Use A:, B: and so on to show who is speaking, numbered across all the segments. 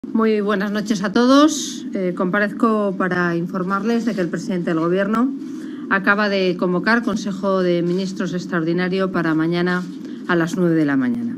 A: Muy buenas noches a todos. Comparezco para informarles de que el presidente del Gobierno acaba de convocar Consejo de Ministros extraordinario para mañana a las 9 de la mañana.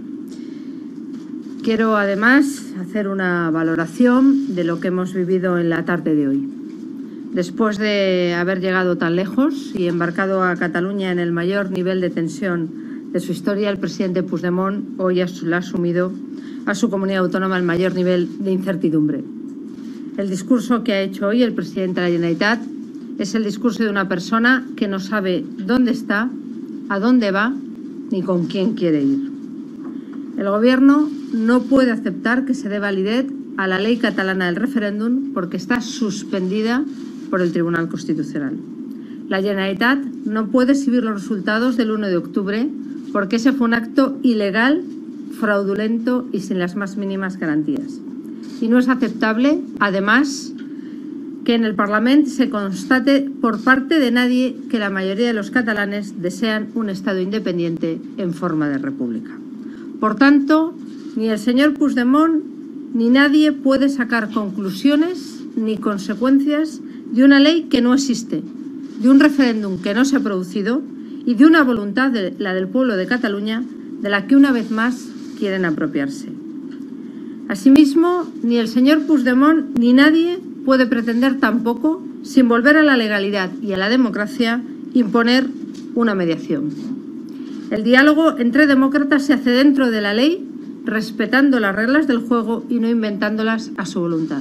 A: Quiero además hacer una valoración de lo que hemos vivido en la tarde de hoy. Después de haber llegado tan lejos y embarcado a Cataluña en el mayor nivel de tensión de su historia, el presidente Puigdemont hoy ha asumido a su comunidad autónoma el mayor nivel de incertidumbre. El discurso que ha hecho hoy el presidente de la Generalitat es el discurso de una persona que no sabe dónde está, a dónde va ni con quién quiere ir. El Gobierno no puede aceptar que se dé validez a la ley catalana del referéndum porque está suspendida por el Tribunal Constitucional. La Generalitat no puede exhibir los resultados del 1 de octubre porque ese fue un acto ilegal, fraudulento y sin las más mínimas garantías. Y no es aceptable, además, que en el Parlamento se constate por parte de nadie que la mayoría de los catalanes desean un Estado independiente en forma de república. Por tanto, ni el señor Puigdemont ni nadie puede sacar conclusiones ni consecuencias de una ley que no existe, de un referéndum que no se ha producido y de una voluntad, la del pueblo de Cataluña, de la que una vez más quieren apropiarse. Asimismo, ni el señor Puigdemont ni nadie puede pretender tampoco, sin volver a la legalidad y a la democracia, imponer una mediación. El diálogo entre demócratas se hace dentro de la ley, respetando las reglas del juego y no inventándolas a su voluntad.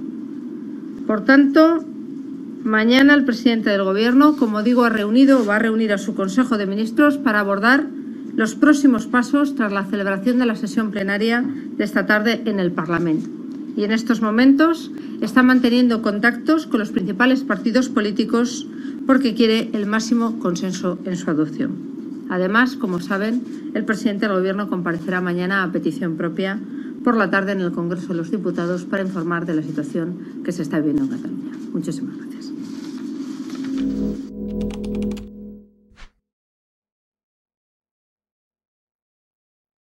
A: Por tanto, mañana el presidente del Gobierno, como digo, va a reunir a su Consejo de Ministros para abordar los próximos pasos tras la celebración de la sesión plenaria de esta tarde en el Parlamento. Y en estos momentos está manteniendo contactos con los principales partidos políticos porque quiere el máximo consenso en su adopción. Además, como saben, el presidente del Gobierno comparecerá mañana a petición propia por la tarde en el Congreso de los Diputados para informar de la situación que se está viviendo en Cataluña. Muchísimas gracias.